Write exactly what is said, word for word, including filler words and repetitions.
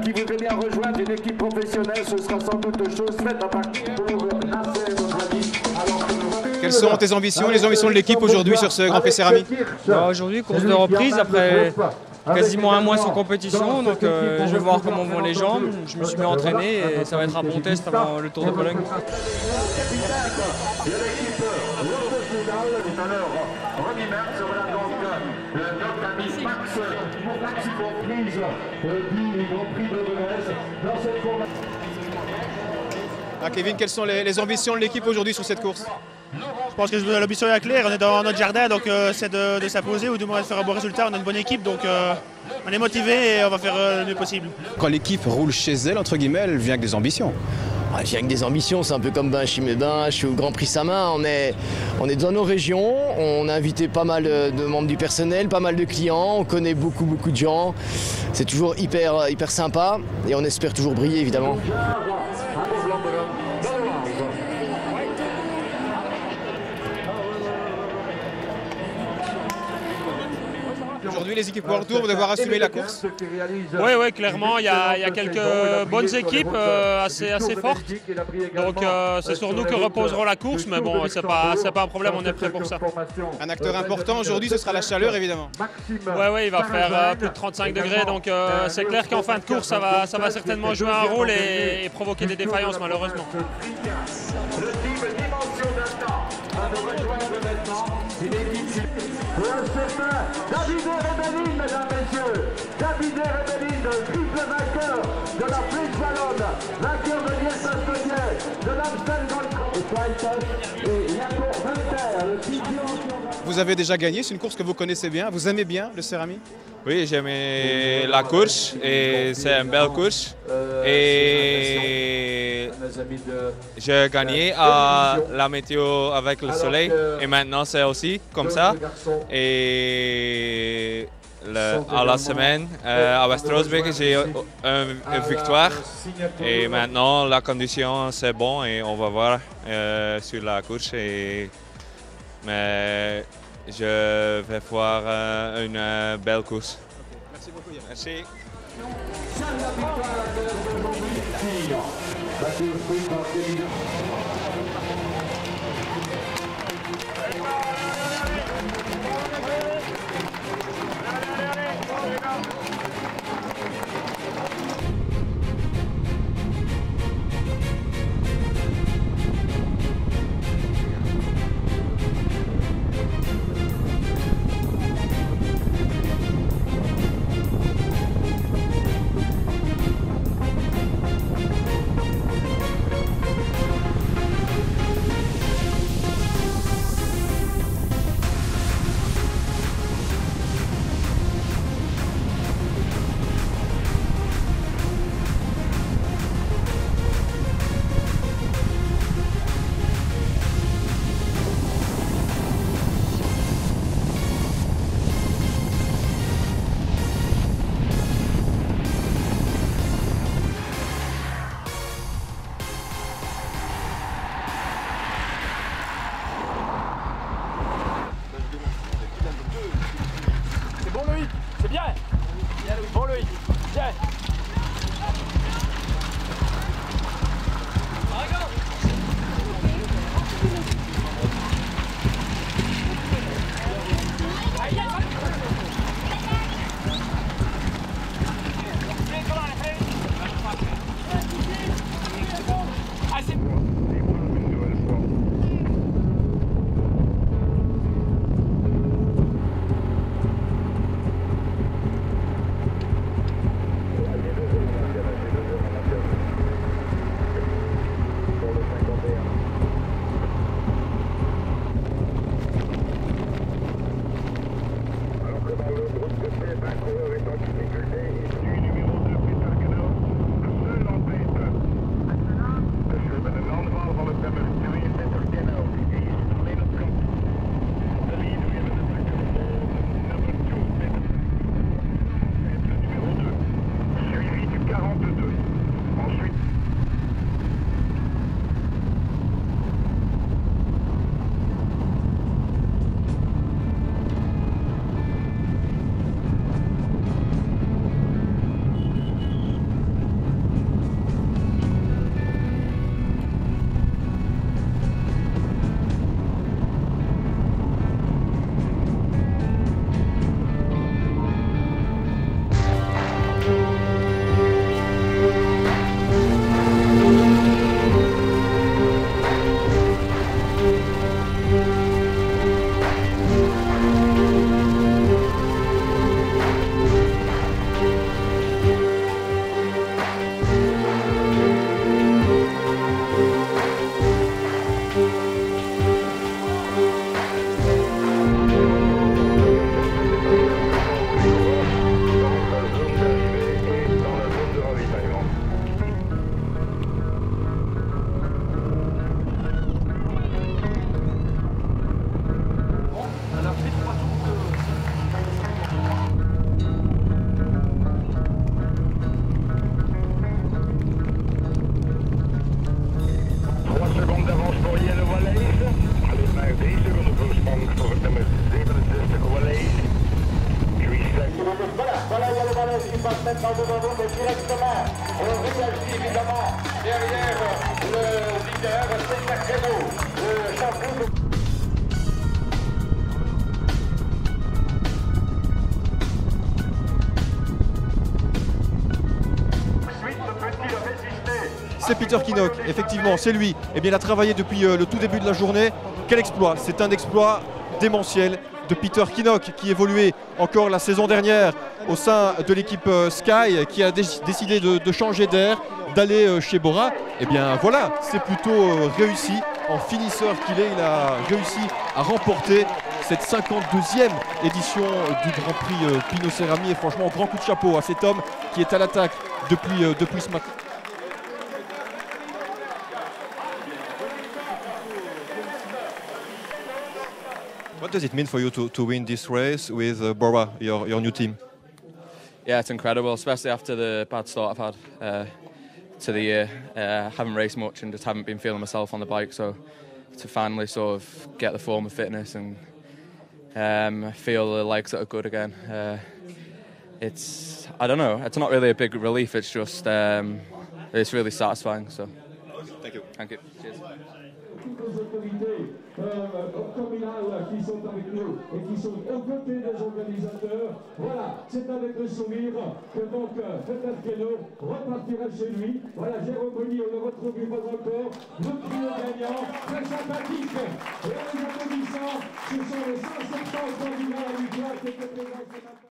qui voudrait bien rejoindre une équipe professionnelle, ce sera sans doute chose faite à partir pour Nasser, notre ami. Quelles sont tes ambitions, les ambitions de l'équipe aujourd'hui sur ce Grand Prix Cérami? Bah, aujourd'hui, course de reprise après quasiment un mois sans compétition, donc euh, je vais voir comment vont les jambes. Je me suis bien entraîné et ça va être un bon test avant le Tour de Pologne. Ah, Kevin, quelles sont les, les ambitions de l'équipe aujourd'hui sur cette course? Je pense que l'ambition est claire, on est dans notre jardin, donc euh, c'est de, de s'imposer ou du moins de faire un bon résultat. On a une bonne équipe, donc euh, on est motivé et on va faire euh, le mieux possible. Quand l'équipe roule chez elle, entre guillemets, elle vient avec des ambitions. Ah, je viens avec des ambitions, c'est un peu comme ben, chez Médin, je suis au Grand Prix Sama, on est, on est dans nos régions, on a invité pas mal de membres du personnel, pas mal de clients, on connaît beaucoup beaucoup de gens, c'est toujours hyper, hyper sympa et on espère toujours briller évidemment. Aujourd'hui, les équipes World Tour vont devoir assumer la course. Oui, oui, clairement, il y, a, il y a quelques bonnes équipes euh, assez, assez fortes. Donc euh, c'est sur nous que reposeront la course, mais bon, c'est pas, c'est pas un problème, on est prêt pour ça. Un acteur important aujourd'hui, ce sera la chaleur, évidemment. Oui, oui, il va faire euh, plus de trente-cinq degrés, donc euh, c'est clair qu'en fin de course, ça va, ça va certainement jouer un rôle et, et provoquer des défaillances, malheureusement. David Rebellin, mesdames, messieurs. David Rebellin, triple vainqueur de la Flèche Wallonne, vainqueur de Liège-Bastogne, de l'Amstel Gold Cup et Jacob Venter, le sixième. Vous avez déjà gagné, c'est une course que vous connaissez bien. Vous aimez bien le Cérami? Oui, j'aime la course et c'est une belle course. Et j'ai gagné à la météo avec le soleil et maintenant c'est aussi comme ça. Et le, à la semaine euh, à Westrosbeek j'ai une, une victoire et maintenant la condition c'est bon et on va voir euh, sur la course. Et, mais je vais voir euh, une euh, belle course. Okay. Merci beaucoup, Yann. Merci. C'est bien. Bon Loïc, tiens. maintenant devant nous, mais directement, on réagit évidemment derrière le leader, c'est Jacques le champion de... C'est Peter Kinnock, effectivement, c'est lui. Eh bien, il a travaillé depuis euh, le tout début de la journée. Quel exploit! C'est un exploit démentiel de Peter Kinnock qui évoluait encore la saison dernière au sein de l'équipe euh, Sky, qui a dé décidé de, de changer d'air, d'aller euh, chez Bora. Eh bien voilà, c'est plutôt euh, réussi. En finisseur qu'il est, il a réussi à remporter cette cinquante-deuxième édition du Grand Prix euh, Pinot Cerami. Et franchement, grand coup de chapeau à cet homme qui est à l'attaque depuis, euh, depuis ce matin. What does it mean for you to, to win this race with uh, Bora, your, your new team? Yeah, it's incredible, especially after the bad start I've had uh, to the year. Uh, haven't raced much and just haven't been feeling myself on the bike, so to finally sort of get the form of fitness and um, feel the legs that are good again, uh, it's, I don't know, it's not really a big relief, it's just, um, it's really satisfying. So. Thank you. Thank you. Cheers. Les autorités euh, communales qui sont avec nous et qui sont aux côtés des organisateurs. Voilà, c'est avec le sourire que donc euh, Peter Kinnock repartira chez lui. Voilà, Jérôme Bonny, on le retrouve une fois encore. Le trio gagnant, très sympathique. Et en les applaudissant, ce sont les cent soixante candidats à l'U G A qui étaient présents ce matin.